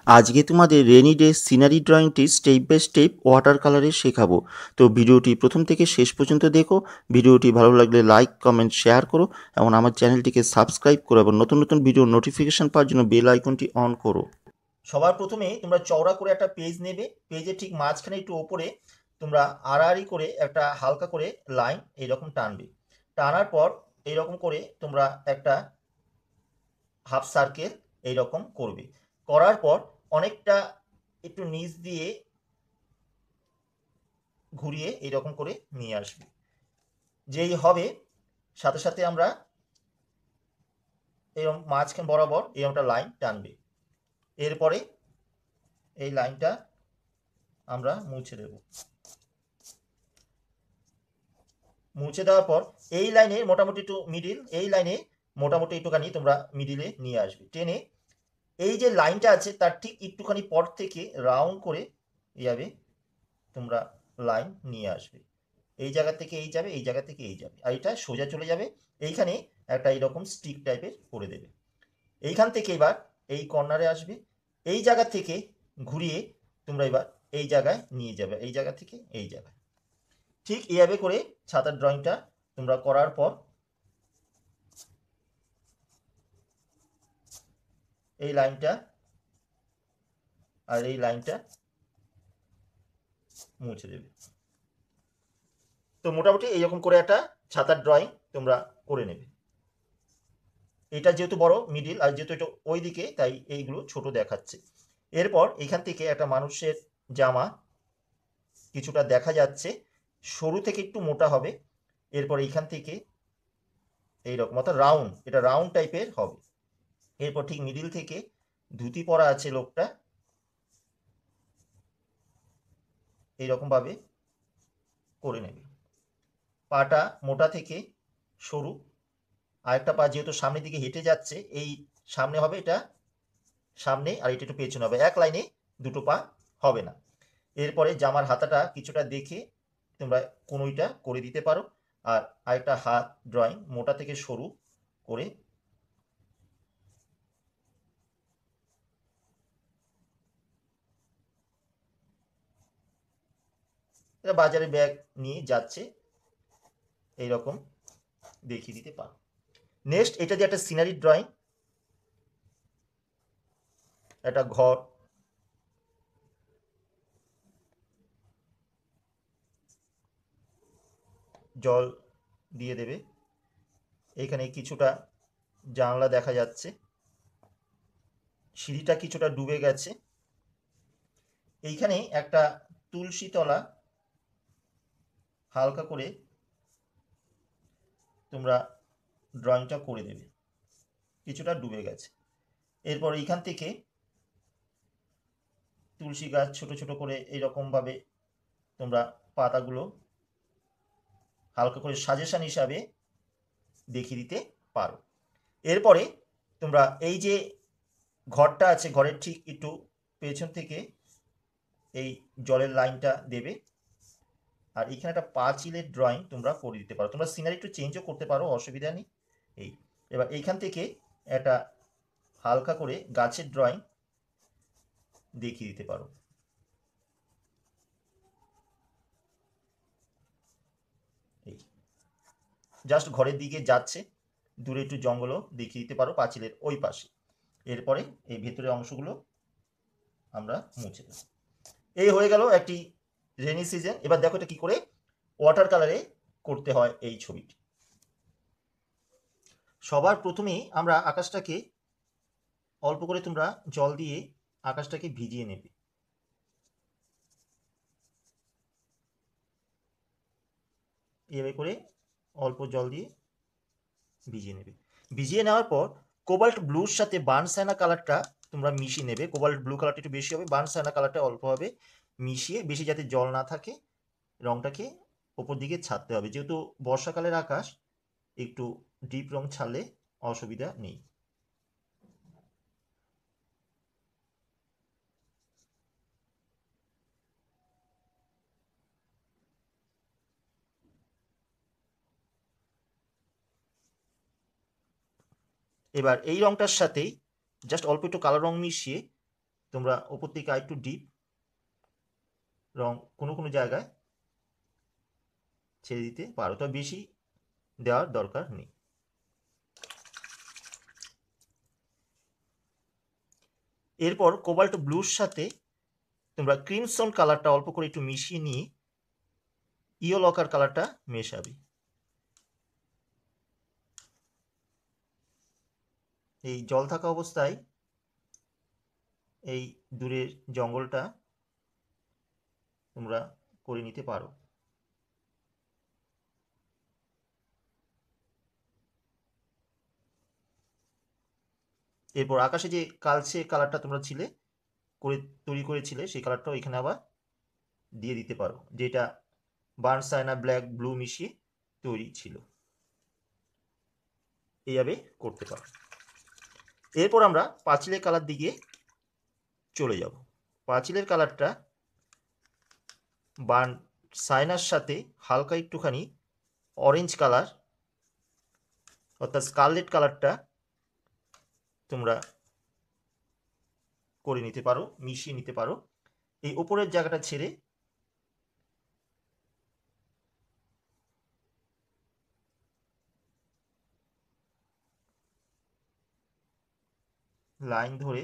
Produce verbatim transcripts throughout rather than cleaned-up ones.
আজকে তোমাদের rainy day scenery ড্রয়িংটি স্টেপ বাই স্টেপ ওয়াটার কালারে শেখাবো। তো ভিডিওটি প্রথম থেকে শেষ পর্যন্ত দেখো। ভিডিওটি ভালো লাগলে লাইক কমেন্ট শেয়ার করো এবং আমার চ্যানেলটিকে সাবস্ক্রাইব করো এবং নতুন নতুন ভিডিও নোটিফিকেশন পাওয়ার জন্য বেল আইকনটি অন করো। সবার প্রথমে তোমরা চওড়া করে একটা পেজ নেবে, পেজের ঠিক মাঝখানে একটু ওপরে তোমরা আড়াআড়ি করে একটা হালকা করে লাইন এইরকম টানবে। টানার পর এইরকম করে তোমরা একটা হাফ সার্কেল এইরকম করবে। করার পর অনেকটা একটু নিচ দিয়ে ঘুরিয়ে এইরকম করে নিয়ে আসবে। যেই হবে সাথে সাথে আমরা এরকম মাঝখান বরাবর এরকমটা লাইন টানবে। এরপরে এই লাইনটা আমরা মুছে দেব। মুছে দেওয়ার পর এই লাইনে মোটামুটি একটু মিডিল, এই লাইনে মোটামুটি একটুখানি তোমরা মিডিলে নিয়ে আসবে। টেনে এই যে লাইনটা আছে তার ঠিক একটুখানি পর থেকে রাউন্ড করে এইভাবে তোমরা লাইন নিয়ে আসবে। এই জায়গা থেকে এই যাবে, এই জায়গা থেকে এই যাবে, আর এটা সোজা চলে যাবে। এইখানে একটা এইরকম স্টিক টাইপের করে দেবে। এইখান থেকে এবার এই কর্নারে আসবে, এই জায়গা থেকে ঘুরিয়ে তোমরা এবার এই জায়গায় নিয়ে যাবে, এই জায়গা থেকে এই জায়গায়। ঠিক এইভাবে করে ছাতার ড্রয়িংটা তোমরা করার পর এই লাইনটা আর এই লাইনটা মুছে দেবে। তো মোটামুটি এইরকম করে একটা ছাতার ড্রয়িং তোমরা করে নেবে। এটা যেহেতু বড় মিডিল আর যেহেতু এটা ওই দিকে তাই এইগুলো ছোট দেখাচ্ছে। এরপর এখান থেকে একটা মানুষের জামা কিছুটা দেখা যাচ্ছে, সরু থেকে একটু মোটা হবে। এরপর এইখান থেকে এইরকম অর্থাৎ রাউন্ড, এটা রাউন্ড টাইপের হবে। এরপর ঠিক মিডিল থেকে ধুতি পরা আছে লোকটা, এইরকম ভাবে করে নেবে। পাটা মোটা থেকে সরু, আরেকটা পা যেহেতু সামনের দিকে হেঁটে যাচ্ছে, এই সামনে হবে এটা সামনে আর এটা একটু পেছনে হবে, এক লাইনে দুটো পা হবে না। এরপরে জামার হাতাটা কিছুটা দেখে তোমরা কোনোইটা করে দিতে পারো। আর আরেকটা হাত ড্রয়িং মোটা থেকে সরু করে এটা বাজারে ব্যাগ নিয়ে যাচ্ছে এইরকম দেখিয়ে দিতে পারো। নেক্সট এটা যে একটা সিনারি ড্রয়িং, একটা ঘর, জল দিয়ে দেবে। এখানে কিছুটা জানলা দেখা যাচ্ছে, সিঁড়িটা কিছুটা ডুবে গেছে। এইখানে একটা তুলসী তলা হালকা করে তোমরা ড্রয়িংটা করে দেবে, কিছুটা ডুবে গেছে। এরপর এইখান থেকে তুলসী গাছ ছোট ছোট করে এইরকমভাবে তোমরা পাতাগুলো হালকা করে সাজেশন হিসাবে দেখিয়ে দিতে পারো। এরপরে তোমরা এই যে ঘরটা আছে, ঘরের ঠিক একটু পেছন থেকে এই জলের লাইনটা দেবে। আর এখানে একটা পাঁচিলের ড্রয়িং তোমরা করে দিতে পারো। তোমরা সিনারি একটু চেঞ্জও করতে পারো, অসুবিধা নেই। এই এবার এইখান থেকে একটা হালকা করে গাছের ড্রয়িং দেখিয়ে দিতে পারো। এই জাস্ট ঘরের দিকে যাচ্ছে, দূরে একটু জঙ্গলও দেখিয়ে দিতে পারো পাঁচিলের ওই পাশে। এরপরে এই ভেতরের অংশগুলো আমরা মুছে দেব। এই হয়ে গেল একটি রেনি সিজন। এবার দেখো এটা কি করে ওয়াটার কালারে করতে হয় এই ছবিটি। সবার প্রথমেই আমরা আকাশটাকে অল্প করে তোমরা জল দিয়ে আকাশটাকে ভিজিয়ে নেবে। এভাবে করে অল্প জল দিয়ে ভিজিয়ে নেবে। ভিজিয়ে নেওয়ার পর কোবাল্ট ব্লুর সাথে বার্নসাইনা কালারটা তোমরা মিশিয়ে নেবে। কোবাল্ট ব্লু কালারটা একটু বেশি হবে, বার্নসাইনা কালারটা অল্প হবে। মিশিয়ে বেশি যাতে জল না থাকে রংটাকে ওপর দিকে ছাড়তে হবে। যেহেতু বর্ষাকালের আকাশ একটু ডিপ রং ছাড়লে অসুবিধা নেই। এবার এই রংটার সাথেই জাস্ট অল্প একটু কালো রং মিশিয়ে তোমরা ওপর থেকে আরেকটু ডিপ রং কোনো কোনো জায়গায় ছেড়ে দিতে পারো, তবে বেশি দেওয়ার দরকার নেই। এরপর কোবাল্ট ব্লুর সাথে তোমরা ক্রিমসন কালারটা অল্প করে একটু মিশিয়ে নিয়ে ইয়েলো লকার কালারটা মেশাবে। এই জল থাকা অবস্থায় এই দূরের জঙ্গলটা তোমরা করে নিতে পারো। এরপর আকাশে যে কালচে কালারটা তোমরা ছিলে করে তৈরি করেছিলে সেই কালারটাও এখানে আবার দিয়ে দিতে পারো, যেটা বার্ন সাইনা ব্ল্যাক ব্লু মিশিয়ে তৈরি ছিল। এইভাবে করতে পারো। এরপর আমরা পাঁচিলের কালার দিকে চলে যাব। পাঁচিলের কালারটা বার্ন সাইনার সাথে হালকা একটুখানি অরেঞ্জ কালার অর্থাৎ স্কারলেট কালারটা তোমরা করে নিতে পারো, মিশিয়ে নিতে পারো। এই উপরের জায়গাটা ছেড়ে লাইন ধরে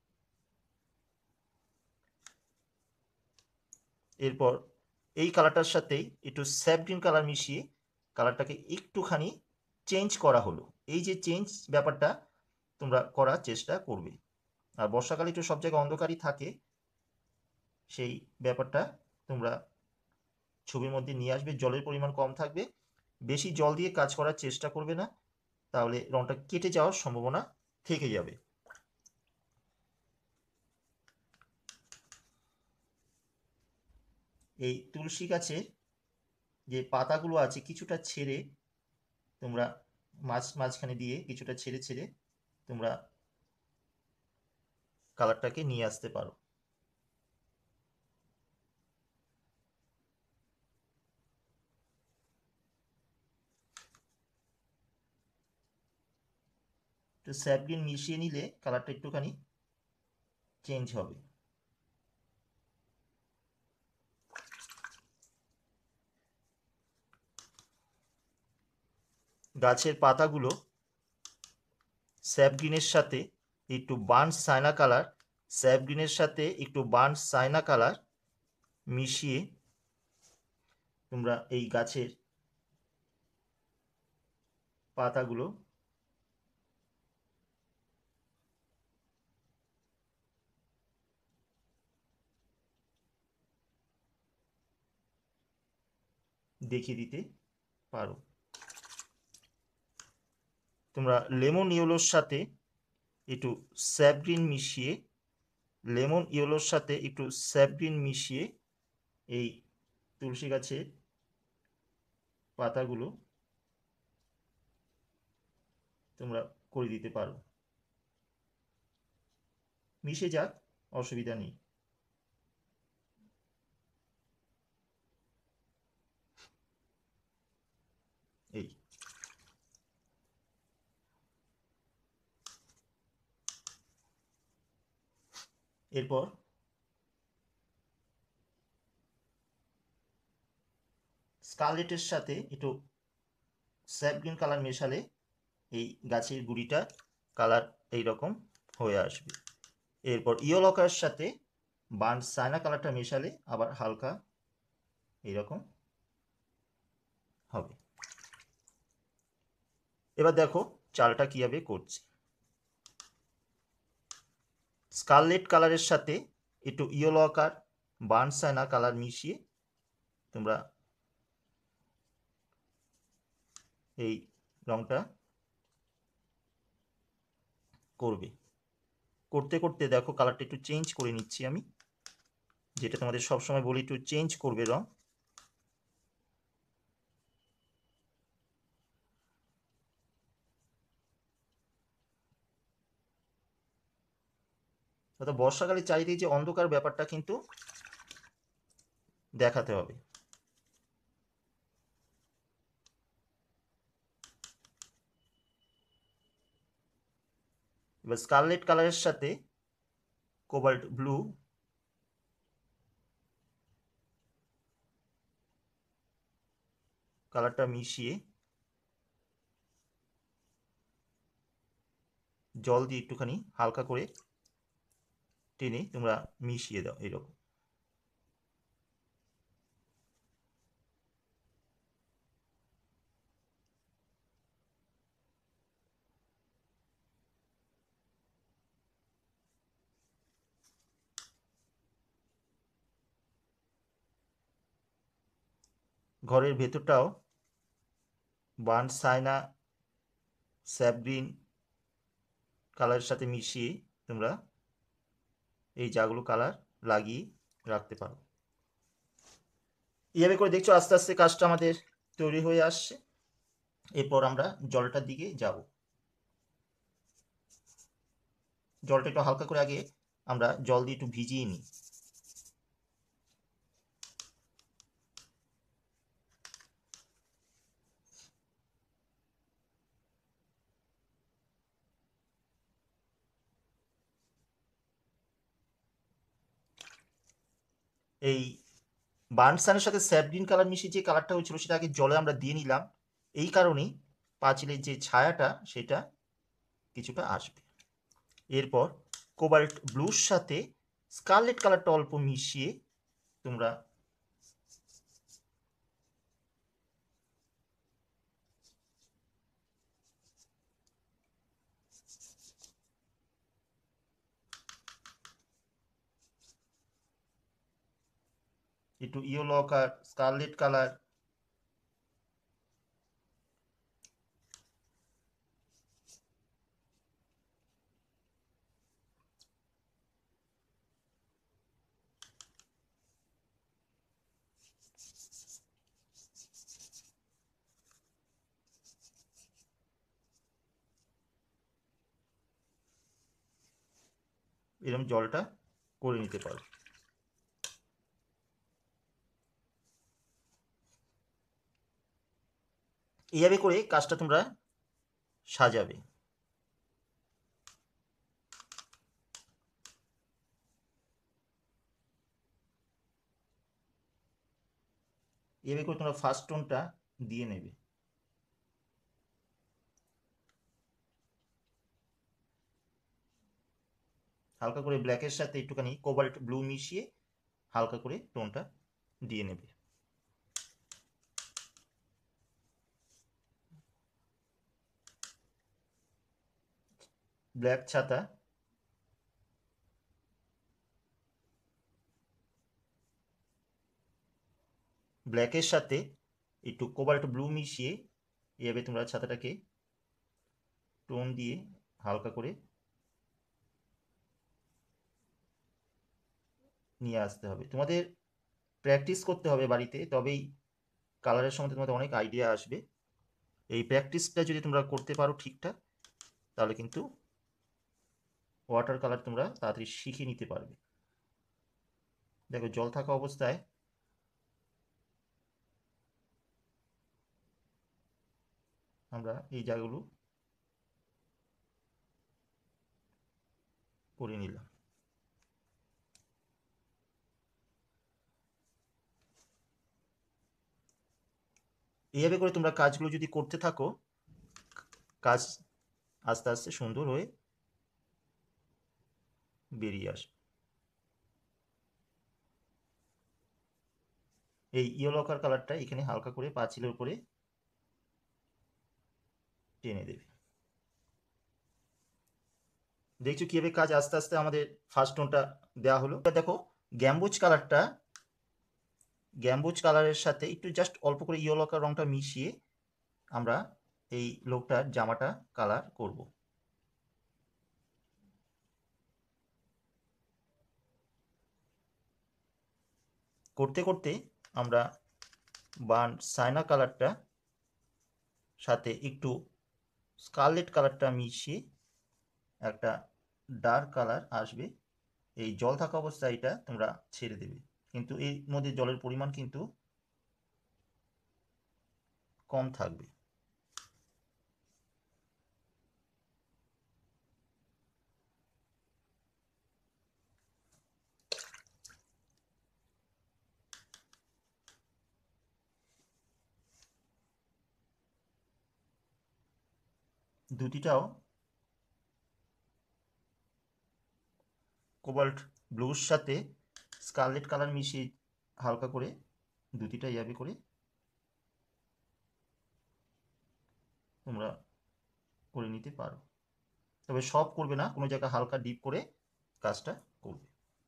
এরপর এই কালারটার সাথেই একটু স্যাপ গ্রিন কালার মিশিয়ে কালারটাকে একটুখানি চেঞ্জ করা হলো। এই যে চেঞ্জ ব্যাপারটা তোমরা করার চেষ্টা করবে। আর বর্ষাকালে একটু সব জায়গায় অন্ধকারই থাকে, সেই ব্যাপারটা তোমরা ছবির মধ্যে নিয়ে আসবে। জলের পরিমাণ কম থাকবে, বেশি জল দিয়ে কাজ করার চেষ্টা করবে না, তাহলে রংটা কেটে যাওয়ার সম্ভাবনা থেকে যাবে। এই তুলসী গাছের যে পাতাগুলো আছে কিছুটা ছেড়ে তোমরা মাঝ মাঝখানে দিয়ে কিছুটা ছেড়ে ছেড়ে তোমরা কালারটাকে নিয়ে আসতে পারো। একটু স্যাপ গ্রিন মিশিয়ে নিলে কালারটা একটুখানি চেঞ্জ হবে। গাছের পাতাগুলো স্যাপ গ্রিনের সাথে একটু বার্ন সাইনা কালার স্যাপ গ্রিনের সাথে একটু বার্ন সাইনা কালার মিশিয়ে তোমরা এই গাছের পাতাগুলো দেখিয়ে দিতে পারো। তোমরা লেমন ইয়েলোর সাথে একটু স্যাপ গ্রিন মিশিয়ে লেমন ইয়েলোর সাথে একটু স্যাপ গ্রিন মিশিয়ে এই তুলসী গাছের পাতাগুলো তোমরা করে দিতে পারো। মিশে যাক, অসুবিধা নেই। এই এরপর স্কারলেটের সাথে একটু স্যাপ গ্রিন কালার মেশালে এই গাছের গুড়িটা কালার এইরকম হয়ে আসবে। এরপর ইয়েলো কালারের সাথে বার্ন সাইনা কালারটা মেশালে আবার হালকা এইরকম হবে। এবার দেখো চালটা কিভাবে করছি। স্কারলেট কালারের সাথে একটু ইয়েলো আকার বার্ন সাইনা কালার মিশিয়ে তোমরা এই রংটা করবে। করতে করতে দেখো কালারটা একটু চেঞ্জ করে নিচ্ছি আমি, যেটা তোমাদের সবসময় বলি একটু চেঞ্জ করবে রং। অর্থাৎ বর্ষাকালে চারিদিকে যে অন্ধকার ব্যাপারটা কিন্তু দেখাতে হবে। এবার স্কারলেট কালারের সাথে কোবাল্ট ব্লু, কালারটা মিশিয়ে জল দিয়ে একটুখানি হালকা করে টেনে তোমরা মিশিয়ে দাও এরকম। ঘরের ভেতরটাও বার্ন সাইনা স্যাপ গ্রিন কালারের সাথে মিশিয়ে তোমরা এই জাগুলো কালার লাগিয়ে রাখতে পারো। এইভাবে করে দেখছো আস্তে আস্তে কাজটা আমাদের তৈরি হয়ে আসছে। এরপর আমরা জলটার দিকে যাব। জলটা একটু হালকা করে আগে আমরা জল দিয়ে একটু ভিজিয়ে নিই। এই বার্নসানের সাথে স্যাপ গ্রিন কালার মিশিয়ে যে কালারটা হয়েছিল সেটা আগে জলে আমরা দিয়ে নিলাম, এই কারণেই পাঁচিলের যে ছায়াটা সেটা কিছুটা আসবে। এরপর কোবাল্ট ব্লুর সাথে স্কারলেট কালারটা অল্প মিশিয়ে তোমরা একটু ইয়েলো কালার, স্কারলেট কালার, এরকম জলটা করে নিতে পারো। এইভাবে করে কাজটা তোমরা সাজাবে। এইভাবে করে তোমরা ফার্স্ট টোনটা দিয়ে নেবে। হালকা করে ব্ল্যাকের সাথে একটুখানি কোবাল্ট ব্লু মিশিয়ে হালকা করে টোনটা দিয়ে নেবে। ব্ল্যাক ছাতা, ব্ল্যাকের সাথে একটু কোবাল্ট ব্লু মিশিয়ে এভাবে তোমরা ছাতাটাকে টোন দিয়ে হালকা করে নিয়ে আসতে হবে। তোমাদের প্র্যাকটিস করতে হবে বাড়িতে, তবেই কালারের সম্বন্ধে তোমাদের অনেক আইডিয়া আসবে। এই প্র্যাকটিসটা যদি তোমরা করতে পারো ঠিকঠাক, তাহলে কিন্তু ওয়াটার কালার তোমরা তাড়াতাড়ি শিখে নিতে পারবে। দেখো জল থাকা অবস্থায় আমরা এই জায়গাগুলো করে নিলাম। এইভাবে করে তোমরা কাজগুলো যদি করতে থাকো, কাজ আস্তে আস্তে সুন্দর হয়ে বেরিয়ে আসবে। এই ইয়েলো কালারটা এখানে হালকা করে পাঁচিলের উপরে টেনে দেবে। দেখছো কিভাবে কাজ আস্তে আস্তে আমাদের ফার্স্ট টোনটা দেওয়া হলো। দেখো গ্যাম্বুজ কালারটা, গ্যাম্বুজ কালারের সাথে একটু জাস্ট অল্প করে ইয়েলো রংটা মিশিয়ে আমরা এই লোকটার জামাটা কালার করব। করতে করতে আমরা বার্ন সাইনা কালারটা সাথে একটু স্কারলেট কালারটা মিশিয়ে একটা ডার্ক কালার আসবে। এই জল থাকা অবস্থায় এটা তোমরা ছেড়ে দেবে, কিন্তু এর মধ্যে জলের পরিমাণ কিন্তু কম থাকবে। দুটিটাও কোবাল্ট ব্লুর সাথে স্কারলেট কালার মিশিয়ে হালকা করে দুটিটা ইয়াবে করে তোমরা করে নিতে পারো। তবে সব করবে না, কোনো জায়গায় হালকা ডিপ করে কাজটা করবে।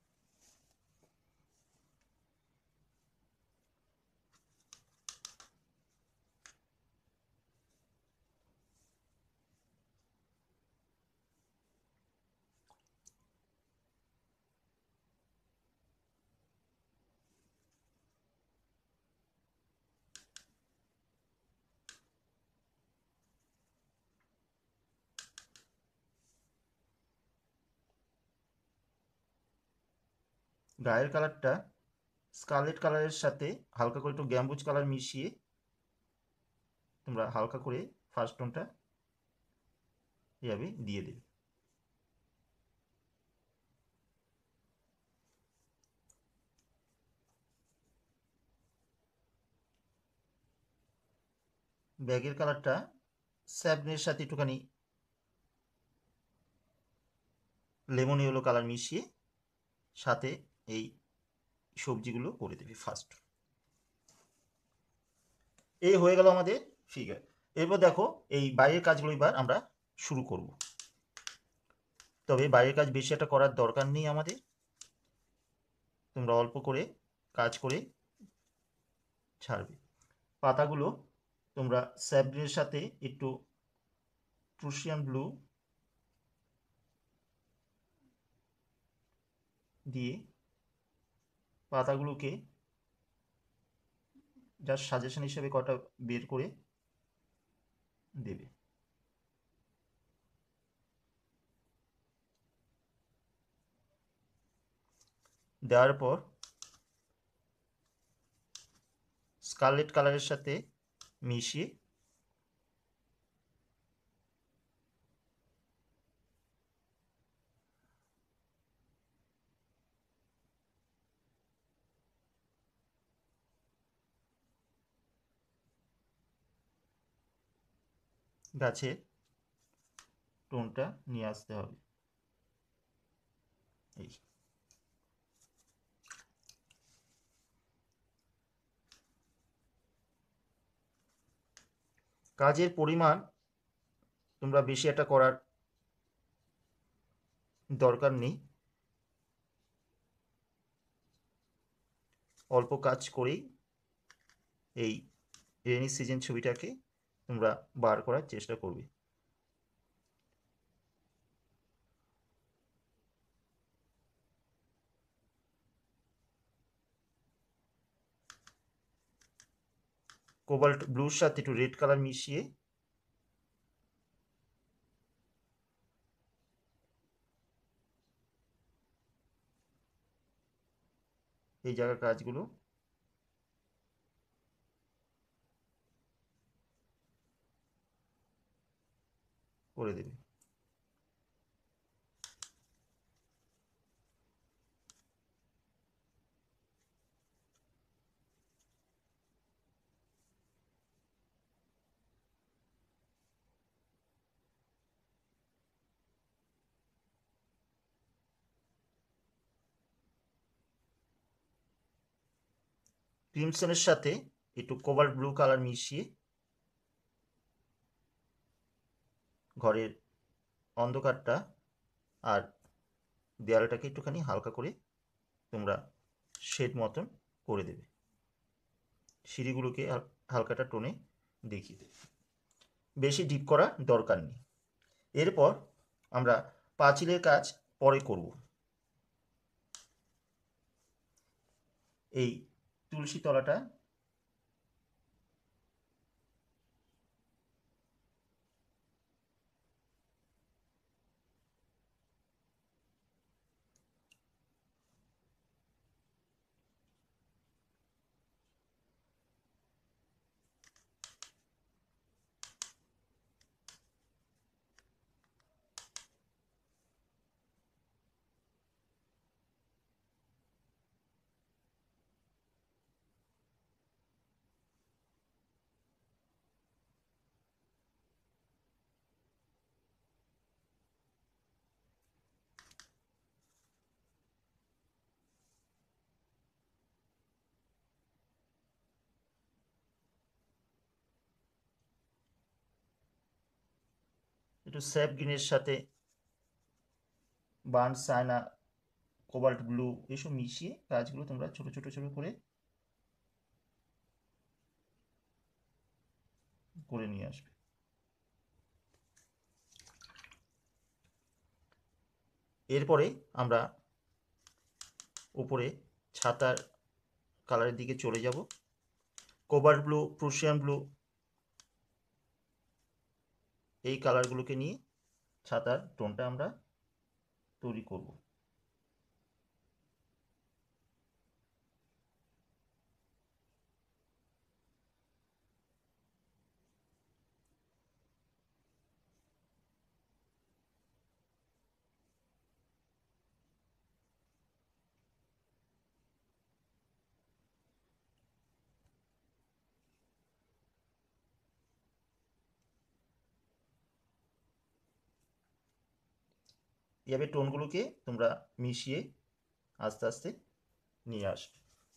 গায়ের কালারটা স্কারলেট কালারের সাথে হালকা করে একটু গ্যাম্বুজ কালার মিশিয়ে তোমরা হালকা করে ফার্স্ট টোনটা এভাবে দিয়ে দেবে। ব্যাগের কালারটা স্যাবনের সাথে একটুখানি লেমন ইয়েলো কালার মিশিয়ে সাথে এই সবজিগুলো করে দেবে ফার্স্ট। এই হয়ে গেল আমাদের ফিগার। এরপর দেখো এই বাইরের কাজগুলো এবার আমরা শুরু করব। তবে বাইরের কাজ বেশি একটা করার দরকার নেই আমাদের, তোমরা অল্প করে কাজ করে ছাড়বে। পাতাগুলো তোমরা স্যাবনের সাথে একটু প্রুশিয়ান ব্লু দিয়ে পাতাগুলোকে জাস্ট সাজেশন হিসেবে কটা বের করে দেবে। দেওয়ার পর স্কারলেট কালারের সাথে মিশিয়ে গাছের টোনটা নিয়ে আসতে হবে। এই কাজের পরিমাণ তোমরা বেশি একটা করার দরকার নেই, অল্প কাজ করেই এই রেনি সিজন ছবিটাকে তোমরা বার করার চেষ্টা করবে। কোবাল্ট ব্লুর সাথে একটু রেড কালার মিশিয়ে এই জায়গার কাজগুলো করে দেবে। ক্রিমসনের সাথে একটু কোবাল্ট ব্লু কালার মিশিয়ে ঘরের অন্ধকারটা আর দেয়ালটাকে একটুখানি হালকা করে তোমরা শেড মতন করে দেবে। সিঁড়িগুলোকে হালকাটা টোনে দেখিয়ে দেবে, বেশি ডিপ করা দরকার নেই। এরপর আমরা পাঁচিলের কাজ পরে করব। এই তুলসী তলাটা একটু স্যাপ গ্রিনের সাথে বার্ন সাইনা, কোবাল্ট ব্লু এসব মিশিয়ে কাজগুলো তোমরা ছোট ছোট ছোট করে করে নিয়ে আসবে। এরপরে আমরা উপরে ছাতার কালারের দিকে চলে যাব। কোবাল্ট ব্লু, প্রুশিয়ান ব্লু এই কালারগুলোকে নিয়ে ছাতার টোনটা আমরা তৈরি করব। এভাবে টোনগুলোকে তোমরা মিশিয়ে আস্তে আস্তে নিয়ে আসবে।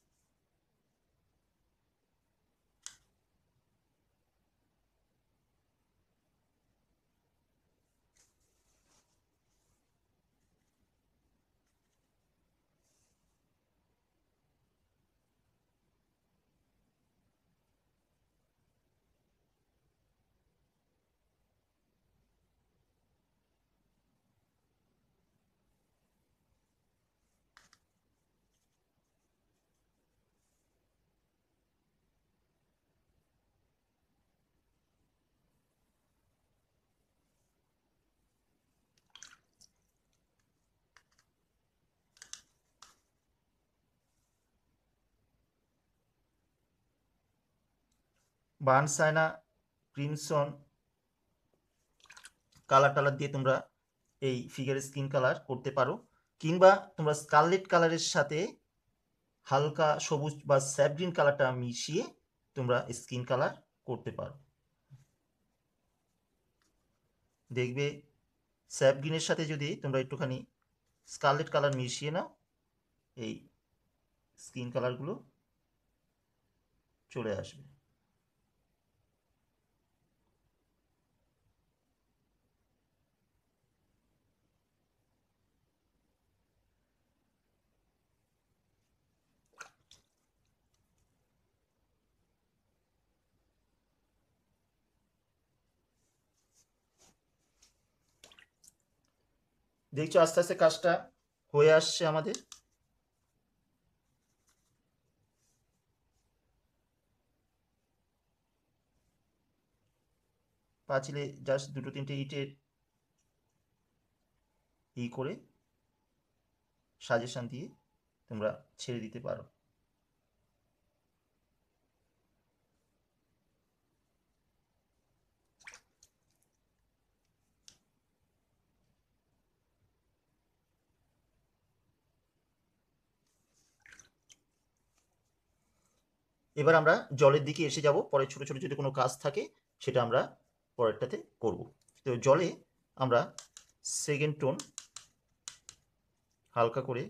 বার্ন সাইনা, ক্রিমসন কালার টালার দিয়ে তোমরা এই ফিগার স্কিন কালার করতে পারো, কিংবা তোমরা স্কারলেট কালারের সাথে হালকা সবুজ বা স্যাপ গ্রিন কালারটা মিশিয়ে তোমরা স্কিন কালার করতে পারো। দেখবে স্যাপ গ্রিনের সাথে যদি তোমরা একটুখানি স্কারলেট কালার মিশিয়ে নাও, এই স্কিন কালারগুলো চলে আসবে। দেখছো আস্তে আস্তে কাজটা হয়ে আসছে আমাদের। পাঁচিলে জাস্ট দুটো তিনটে ইটের ই করে সাজেশন দিয়ে তোমরা ছেড়ে দিতে পারো। এবার আমরা জলের দিকে এসে যাব। পরে ছোট ছোট যদি কোনো কাজ থাকে সেটা আমরা পরেরটাতে করব। তো জলে আমরা সেকেন্ড টোন হালকা করে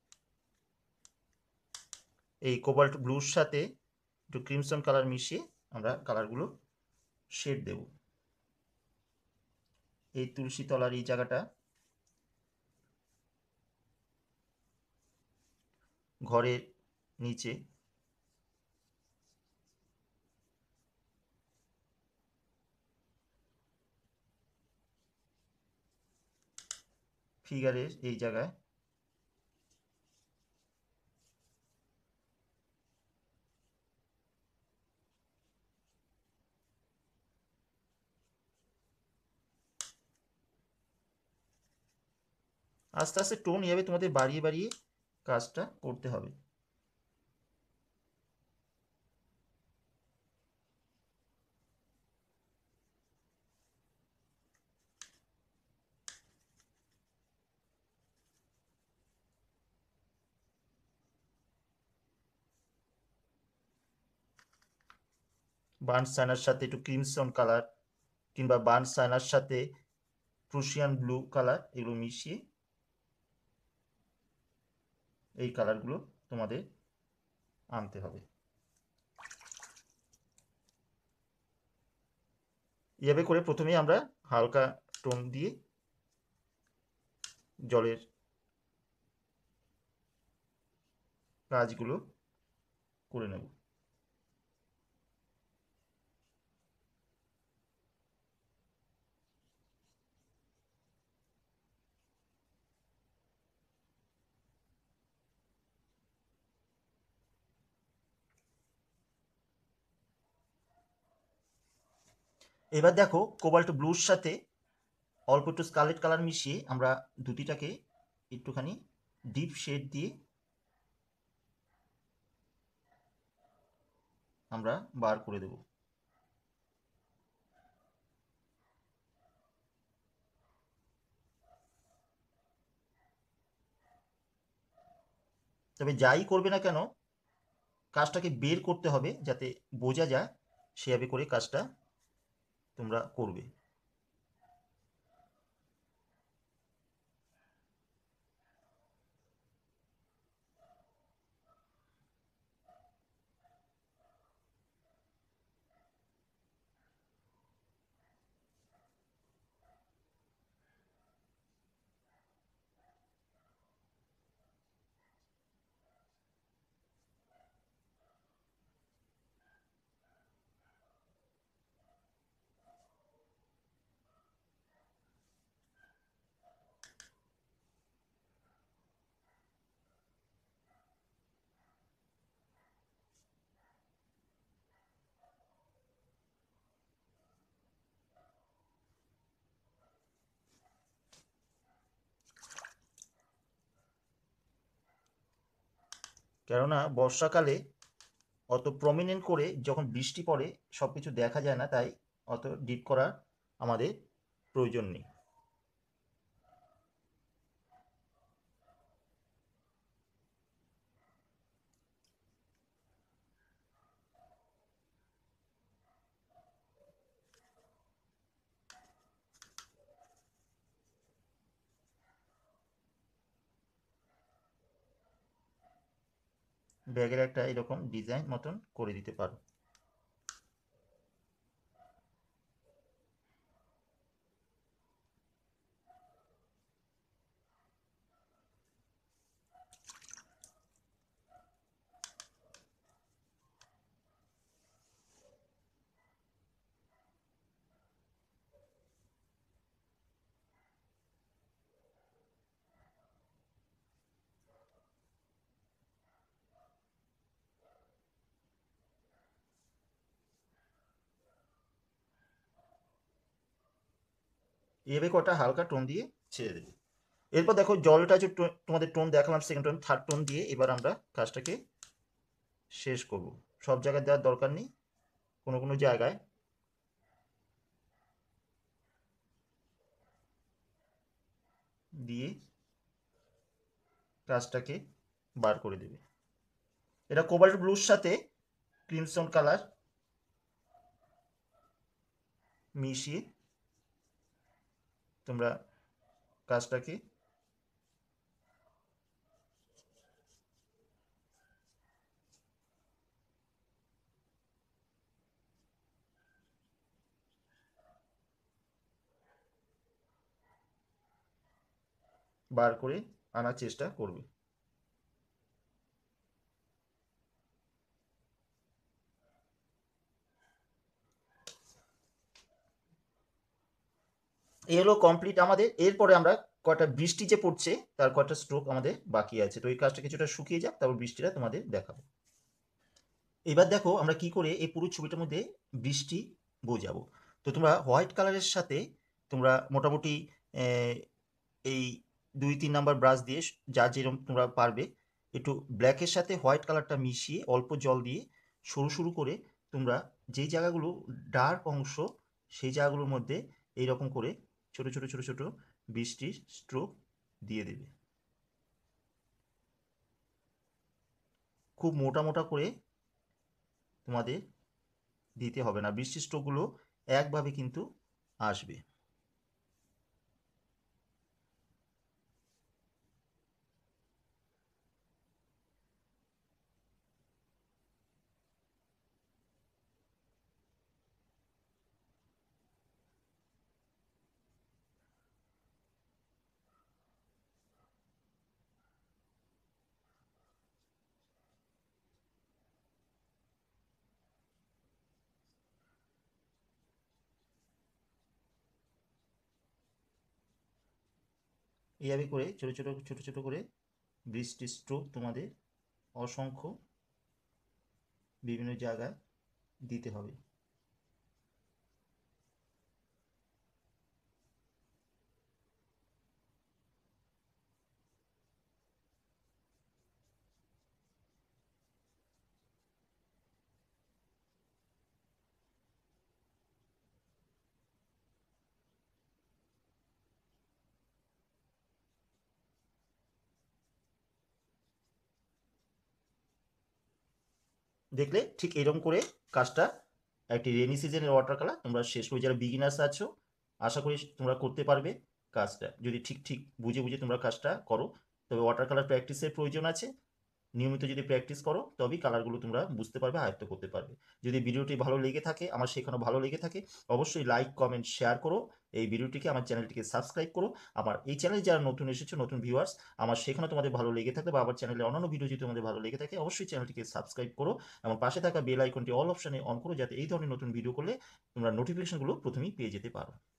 এই কোবাল্ট ব্লুর সাথে একটু ক্রিমসন কালার মিশিয়ে আমরা কালারগুলো শেড দেব। এই তুলসী তলার এই জায়গাটা, ঘরের নিচে, ফিগারের এই জায়গায়, আস্তে আস্তে টোন এভাবে তোমাদের বাড়িয়ে বাড়িয়ে কাজটা করতে হবে। বার্ন সাইনার সাথে একটু ক্রিমসন কালার কিংবা বার্ন সাইনার সাথে প্রুশিয়ান ব্লু কালার এগুলো মিশিয়ে এই কালারগুলো তোমাদের আনতে হবে। এভাবে করে প্রথমেই আমরা হালকা টোন দিয়ে জলের কাজগুলো করে নেব। এবার দেখো কোবাল্ট ব্লুর সাথে অল্প একটু স্কারলেট কালার মিশিয়ে আমরা ধুতিটাকে একটুখানি ডিপ শেড দিয়ে আমরা বার করে দেব। তবে যাই করবে না কেন কাজটাকে বের করতে হবে যাতে বোঝা যায় সেভাবে করে কাজটা তোমরা করবে। কেননা বর্ষাকালে অত প্রমিনেন্ট করে যখন বৃষ্টি পড়ে সব কিছু দেখা যায় না, তাই অত ডিপ করার আমাদের প্রয়োজন নেই। ব্যাগের একটা এরকম ডিজাইন মতন করে দিতে পারো। এভাবে কটা হালকা টোন দিয়ে ছেড়ে দেবে। এরপর দেখো জলটা যে তোমাদের টোন দেখালাম সেকেন্ড টোন, থার্ড টোন দিয়ে এবার আমরা কাজটাকে শেষ করব। সব জায়গায় দেওয়ার দরকার নেই, কোনো কোনো জায়গায় দিয়ে কাজটাকে বার করে দেবে। এটা কোবাল্ট ব্লুর সাথে ক্রিমসন কালার মিশিয়ে তোমরা কাজটাকে বার করে আনার চেষ্টা করবে। এই হলো কমপ্লিট আমাদের। এরপরে আমরা কয়টা বৃষ্টি যে পড়ছে তার কয়টা স্ট্রোক আমাদের বাকি আছে, তো এই কাজটা কিছুটা শুকিয়ে যাক তারপর বৃষ্টিটা তোমাদের দেখাবো। এবার দেখো আমরা কি করে এই পুরো ছবিটার মধ্যে বৃষ্টি বোঝাবো। তো তোমরা হোয়াইট কালারের সাথে তোমরা মোটামুটি এই দুই তিন নাম্বার ব্রাশ দিয়ে যা যেরকম তোমরা পারবে একটু ব্ল্যাকের সাথে হোয়াইট কালারটা মিশিয়ে অল্প জল দিয়ে সরু সরু করে তোমরা যেই জায়গাগুলো ডার্ক অংশ সেই জায়গাগুলোর মধ্যে এইরকম করে ছোট ছোট ছোট ছোট বৃষ্টির স্ট্রোক দিয়ে দেবে। খুব মোটা মোটা করে তোমাদের দিতে হবে না, বৃষ্টির স্ট্রোকগুলো একভাবে কিন্তু আসবে। এইভাবে করে ছোটো ছোটো ছোটো ছোটো করে বৃষ্টি স্ট্রোক তোমাদের অসংখ্য বিভিন্ন জায়গায় দিতে হবে। দেখলে ঠিক এরকম করে কাজটা একটি রেনি সিজনের ওয়াটার কালার তোমরা শেষ করে, যারা বিগিনার্স আছো আশা করি তোমরা করতে পারবে কাজটা, যদি ঠিক ঠিক বুঝে বুঝে তোমরা কাজটা করো। তবে ওয়াটার কালার প্র্যাকটিসের প্রয়োজন আছে, নিয়মিত যদি প্র্যাকটিস করো তবেই কালারগুলো তোমরা বুঝতে পারবে, আয়ত্ত করতে পারবে। যদি ভিডিওটি ভালো লেগে থাকে, আমার শেখানো ভালো লেগে থাকে, অবশ্যই লাইক কমেন্ট শেয়ার করো এই ভিডিওটিকে, আমার চ্যানেলটিকে সাবস্ক্রাইব করো। আমার এই চ্যানেলে যারা নতুন এসেছো, নতুন ভিউয়ার্স, আমার শেখানো তোমাদের ভালো লেগে থাকলে বা আমার চ্যানেলে অন্যান্য ভিডিও যদি তোমাদের ভালো লেগে থাকে, অবশ্যই চ্যানেলটিকে সাবস্ক্রাইব করো এবং পাশে থাকা বেল আইকনটি অল অপশানে অন করো, যাতে এই ধরনের নতুন ভিডিও করলে তোমরা নোটিফিকেশনগুলো প্রথমেই পেয়ে যেতে পারো।